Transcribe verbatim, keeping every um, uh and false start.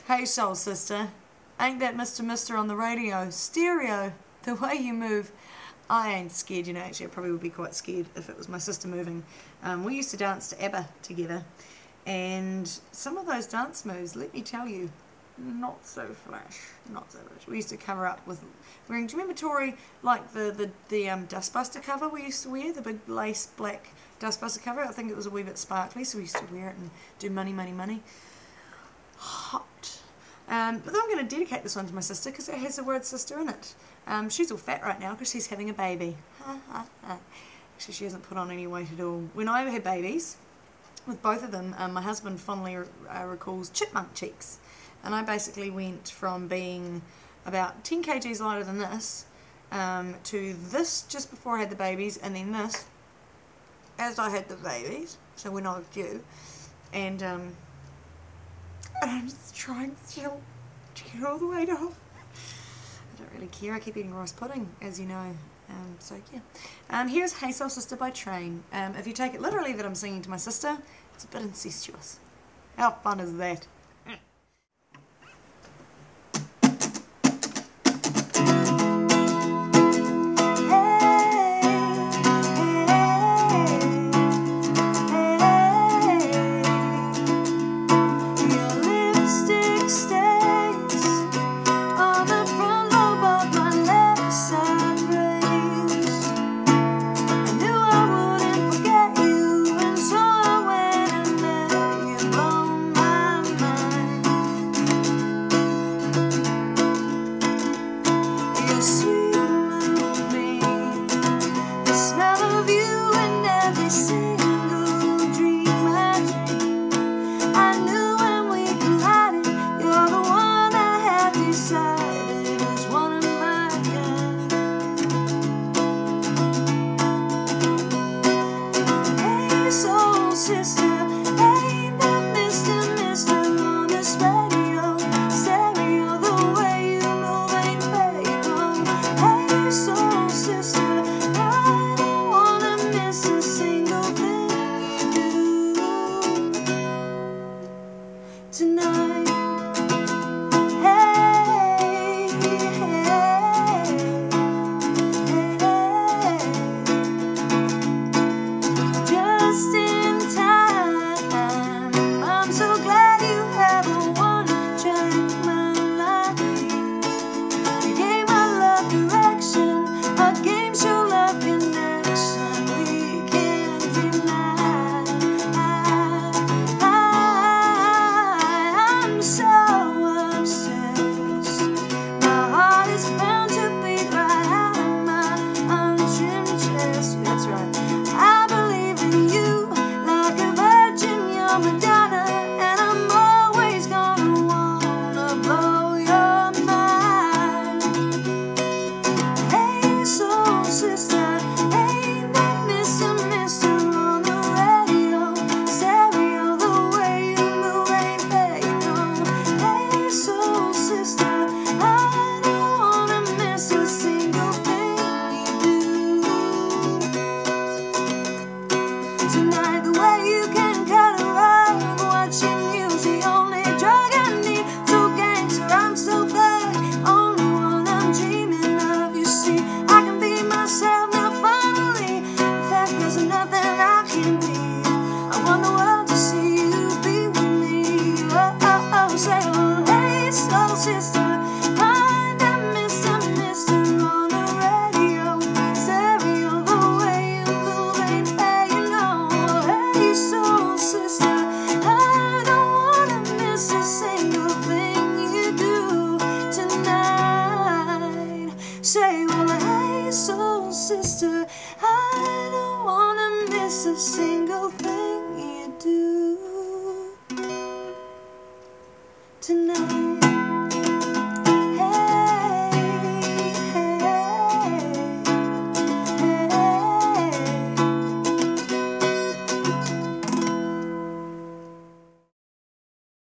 Hey soul sister, ain't that Mister Mister on the radio? Stereo, the way you move. I ain't scared, you know, actually I probably would be quite scared if it was my sister moving. Um, we used to dance to ABBA together, and some of those dance moves, let me tell you, not so flash, not so flash. We used to cover up with wearing, do you remember Torie, like the, the, the um, Dustbuster cover we used to wear, the big lace black Dustbuster cover? I think it was a wee bit sparkly, so we used to wear it and do money, money, money. Hot. Um, but then I'm going to dedicate this one to my sister because it has the word sister in it. Um, she's all fat right now because she's having a baby. Actually, she hasn't put on any weight at all. When I had babies, with both of them, um, my husband fondly uh, recalls chipmunk cheeks. And I basically went from being about ten kilograms lighter than this um, to this just before I had the babies, and then this as I had the babies, so when I was due. And um, And I'm just trying still to get all the weight off. I don't really care. I keep eating rice pudding, as you know. Um, so yeah. Um, here's Hey Soul Sister by Train. Um, if you take it literally that I'm singing to my sister, it's a bit incestuous. How fun is that? Say, well, hey, soul sister, I don't wanna miss a single